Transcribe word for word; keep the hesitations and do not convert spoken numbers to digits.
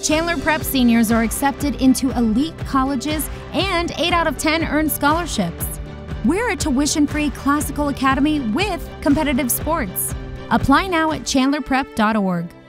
Chandler Prep seniors are accepted into elite colleges, and eight out of ten earn scholarships. We're a tuition-free classical academy with competitive sports. Apply now at chandler prep dot org.